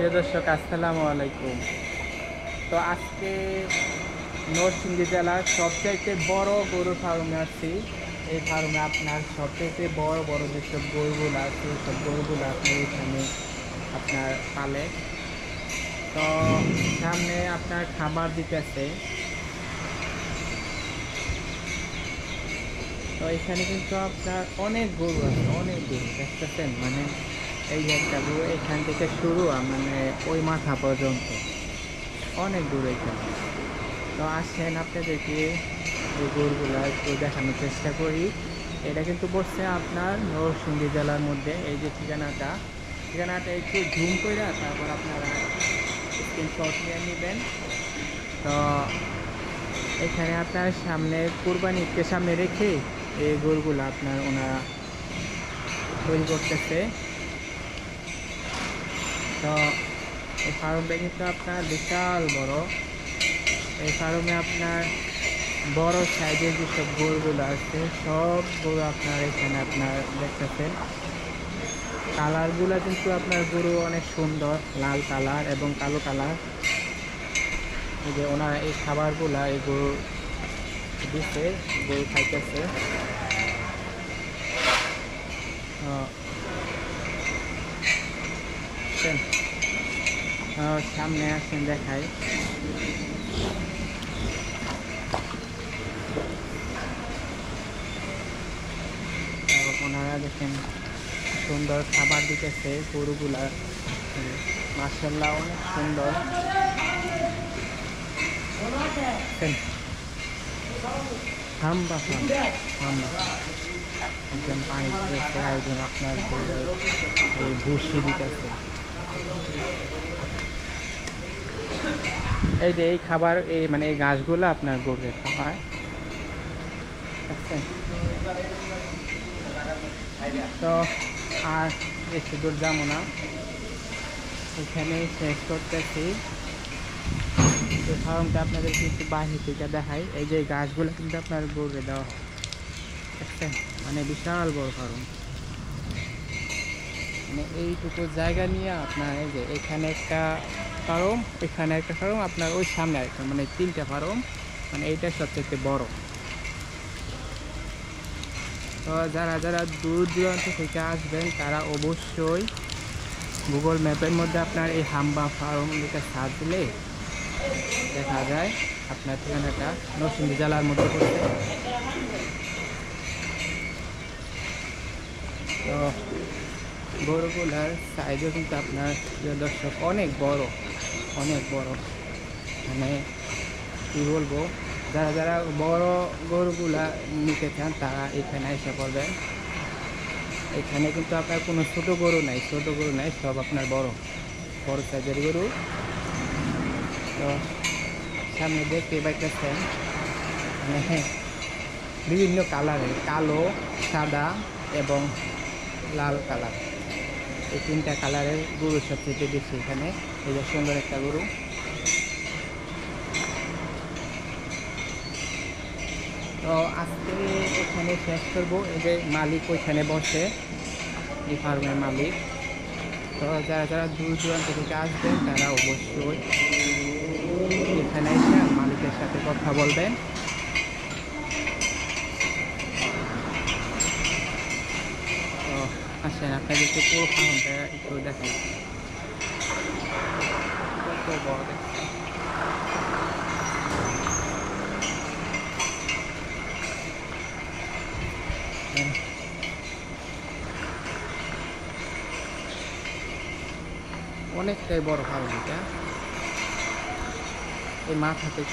প্রিয় দর্শক, আসসালামু আলাইকুম। তো আজকে নরসিংদী জেলার সবচাইতে বড় গরু ফার্মে আসছি। এই ফার্মে আপনার সবচাইতে বড় বড় যেসব গরুগুলো আছে সব গরুগুলো আপনি এখানে আপনার পালে। তো সামনে আপনার খাবার দিতেছে। তো এখানে কিন্তু আপনার অনেক গরু আছে, অনেক গরু দেখতেছেন। মানে এই যে একটা গরু এখান থেকে শুরু, মানে ওই মাথা পর্যন্ত অনেক দূর এখানে। তো আসেন আপনাদেরকে এই গরুগুলা একটু দেখানোর চেষ্টা করি। এটা কিন্তু পড়ছে আপনার নরসিংদী জেলার মধ্যে। এই যে ঠিকানাটা একটু জুম করে তারপর আপনারা স্ক্রিনশট নিয়ে নেবেন। তো এখানে আপনার সামনে কুরবানিকে সামনে রেখে এই গরুগুলো আপনার ওনারা তৈরি করতেছে। তো এই ফার্মটা কিন্তু আপনার বিশাল বড়। এই ফার্মে আপনার বড় সাইজের যেসব গরুগুলো আছে সব গরু আপনার এখানে আপনার দেখতেছেন। কালারগুলো কিন্তু আপনার গরু অনেক সুন্দর, লাল কালার এবং কালো কালার। এই যে ওনারা এই খাবারগুলা এই গরু দিচ্ছে, গরু খাইতেছে। সামনে আসেন দেখাই। ওনারা দেখেন সুন্দর খাবার দিতেছে গরুগুলা, মাশাআল্লাহ অনেক সুন্দর। একজন পানি দিতেছে, একজন আপনার এই ভুসি দিতেছে। এই যে এই খাবার, এই মানে এই ঘাসগুলো আপনার গরুকে খাবার। তো আর বেশি দূর যাবো না, এখানে শেষ করতেছি। এই ফার্মটা আপনাদের কিন্তু বাইরে থেকে দেখাই। এই যে গাছগুলো কিন্তু আপনার গরুকে দেওয়া হয়, দেখছেন? মানে বিশাল বড় ফার্ম। মানে এইটুকু জায়গা নিয়ে আপনার এই যে এখানে একটা ফার্ম, এখানে একটা ফার্ম, আপনার ওই সামনে একটা, মানে 3টা ফার্ম। মানে এইটা সবচেয়ে বড়। তো যারা যারা দূর দূরান্ত থেকে আসবেন তারা অবশ্যই গুগল ম্যাপের মধ্যে আপনার এই হাম্বা ফার্ম লিখে সার্চ দিলে দেখা যায় আপনার ঠিকানাটা নরসিংদী জেলার মধ্যে পড়ছে। তো গরুগুলার সাইজও কিন্তু আপনার প্রিয় দর্শক অনেক বড়, অনেক বড়। মানে কী বলবো, যারা যারা বড় গরুগুলা নিতে চান তারা এখানে এসে পড়বেন। এখানে কিন্তু আপনার কোনো ছোটো গরু নাই, সব আপনার বড় বড় সাইজের গরু। তো সামনে দেখতে পাইতেছেন মানে বিভিন্ন কালারের, কালো, সাদা এবং লাল কালার, এই 3টা কালারের গরু সবচেয়ে বেশি এখানে। এই যে সুন্দর একটা গরু। তো আজকে এখানে শেষ করবো। এই যে মালিক ওইখানে বসে, এই ফার্মের মালিক। তো যারা যারা দূর দূরান্ত থেকে আসবেন তারা অবশ্যই এখানে এসে মালিকের সাথে কথা বলবেন। তো আসেন আপনাদেরকে পুরো ফার্মটা একটু দেখাই, কত বড় দেখছেন। অনেকটাই বড় ফার্ম এটা। এই মাথা থেকে